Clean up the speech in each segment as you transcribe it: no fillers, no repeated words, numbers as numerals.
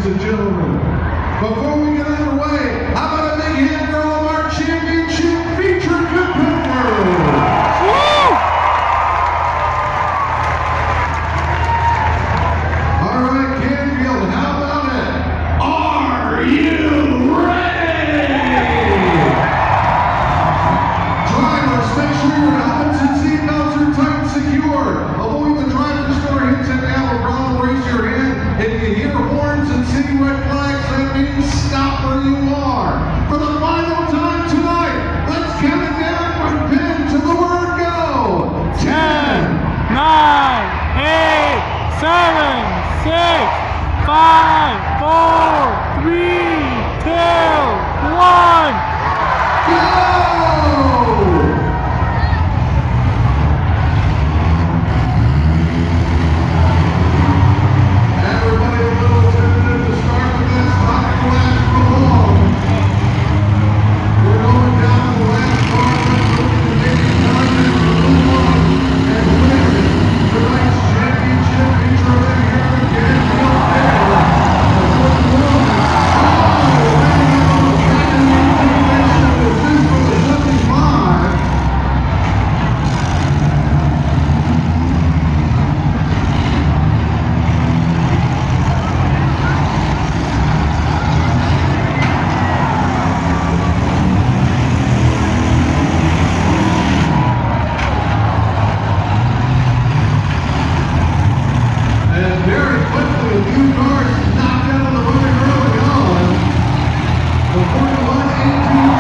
ladies and gentlemen. Before we get underway, how about a big hand for all of our championship featured competitors? All right, Canfield, how about it? Are you ready? Drivers, make sure your helmets and seatbelts are tight and secure. Avoid the driver's door hits and have a problem, raise your hand. If you hear horns and city red flags, that means stop where you are. For the final time tonight, let's count it down from pin to the word go. 10, 9, 8, 7, 6, 5, 4, 3, 2, 1. Go! Everybody a little tentative to start with this. Not the last for long. We're going down to the last part. Let's look at the making contest to move on and win tonight's championship intro in here at Canfield. And very quickly, a few cars knocked out of the running early on. The 41, 18,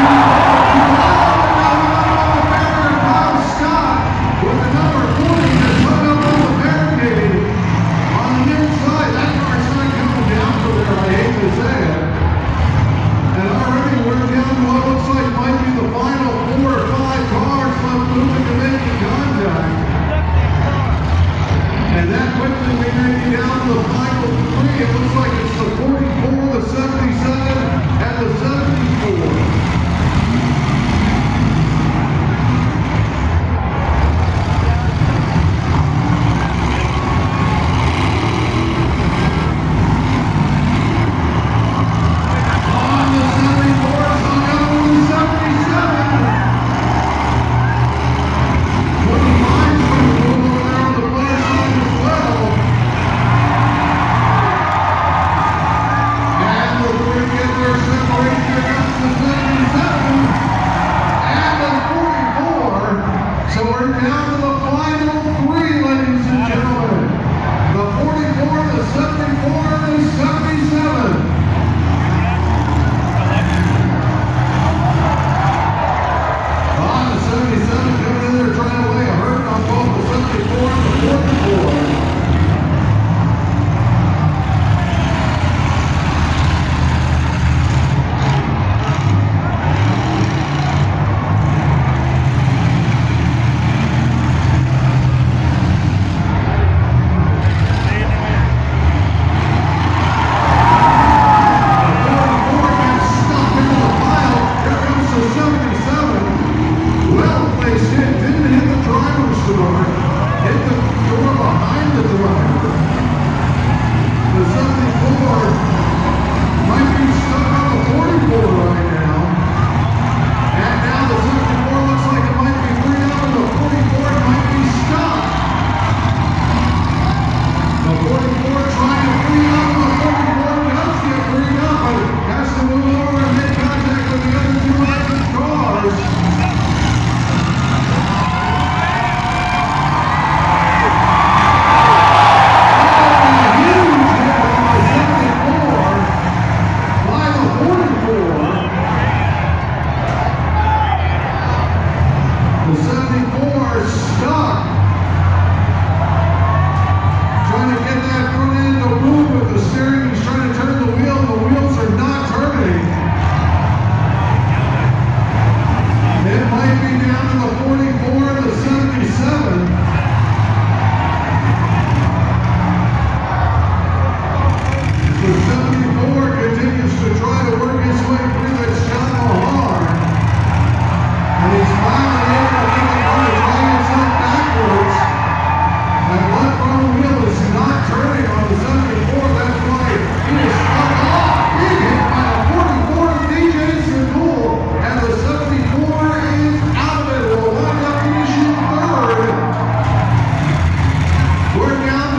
16, Kyle Scott with the number 40 that's hung up on the barricade on the inside. That car's not coming down from there, I hate to say it. And already we're down to what looks like might be the final 4 or 5 cars left moving to making contact. And that quickly we make it down to the final 3. It looks like it's the 44, the 77, and the 74. On the 74, hung up on the 77. 25's going to move over there on the player side as well. And the 3 get their separation. Here comes the 77 and the 44. So we're down to the final 3, ladies and gentlemen. The 44, the 74, and the 77. On the 77 coming in there trying to lay a hurt on both the 74 and the 44. Trying to get that through We're down